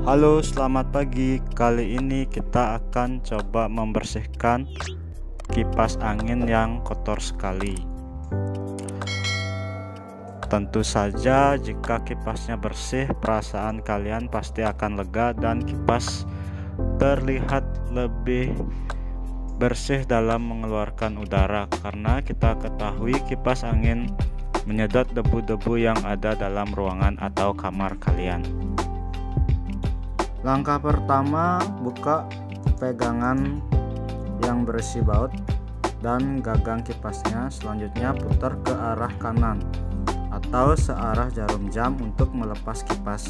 Halo, selamat pagi. Kali ini kita akan coba membersihkan kipas angin yang kotor sekali. Tentu saja jika kipasnya bersih, perasaan kalian pasti akan lega dan kipas terlihat lebih bersih dalam mengeluarkan udara, karena kita ketahui kipas angin menyedot debu-debu yang ada dalam ruangan atau kamar kalian. Langkah pertama, buka pegangan yang berisi baut dan gagang kipasnya. Selanjutnya putar ke arah kanan atau searah jarum jam untuk melepas kipas.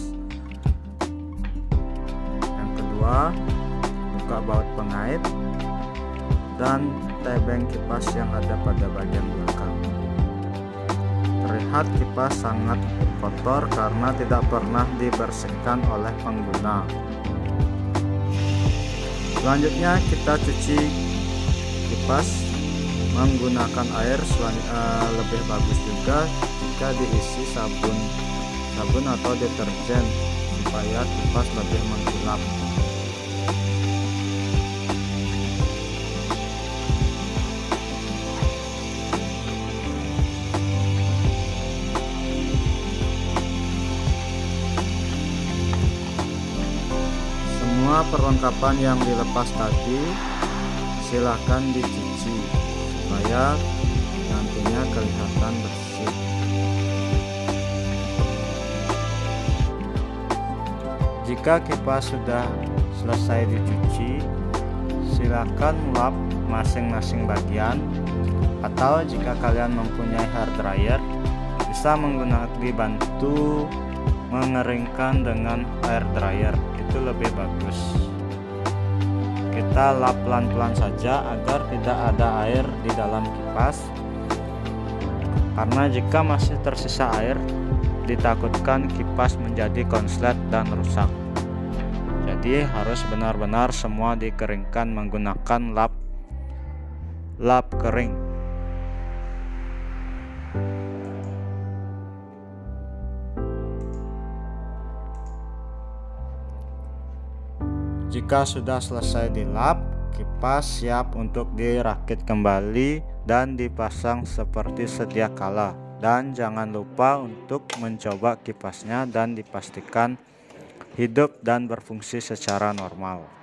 Yang kedua, buka baut pengait dan tebeng kipas yang ada pada bagian belakang. Terlihat kipas sangat kotor karena tidak pernah dibersihkan oleh pengguna. Selanjutnya kita cuci kipas menggunakan air. Lebih bagus juga jika diisi sabun atau deterjen supaya kipas lebih mengkilap. Semua perlengkapan yang dilepas tadi silahkan dicuci supaya nantinya kelihatan bersih. Jika kipas sudah selesai dicuci, silakan lap masing-masing bagian, atau jika kalian mempunyai hair dryer bisa dibantu mengeringkan dengan air dryer, itu lebih bagus. Kita lap pelan-pelan saja agar tidak ada air di dalam kipas, karena jika masih tersisa air ditakutkan kipas menjadi konslet dan rusak. Jadi harus benar-benar semua dikeringkan menggunakan lap kering. Jika sudah selesai dilap, kipas siap untuk dirakit kembali dan dipasang seperti sedia kala. Dan jangan lupa untuk mencoba kipasnya dan dipastikan hidup dan berfungsi secara normal.